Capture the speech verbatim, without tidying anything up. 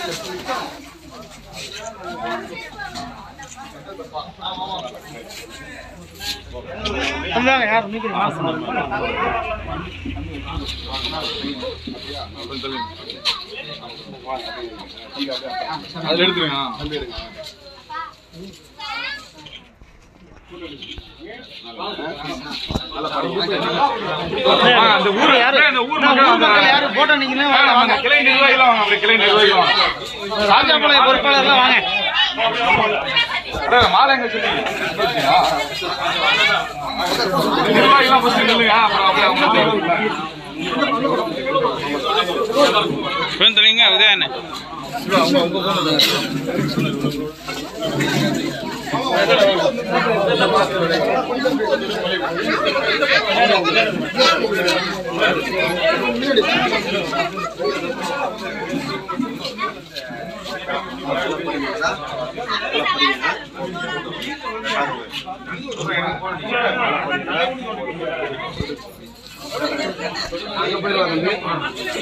யார் அதுல எடுத்துருங்க அந்த ஊர் யாரு அந்த ஊர் மக்கள் யாரு போட்டோ நிக்கணும் வாங்க கிளை நிர்வாகிகள் வாங்க அப்படி கிளை நிர்வாகிகள் வாங்க ராஜாபாளையம் பொறுப்பாளர்லாம் வாங்க மாலை எங்க சொன்னீங்க நிர்வாகிலாம் ஃபர்ஸ்ட் நில்லுங்க அப்புறம் அப்படியே அவங்க ஃபோன் தரீங்க அதே என்ன அவங்க உங்க போன்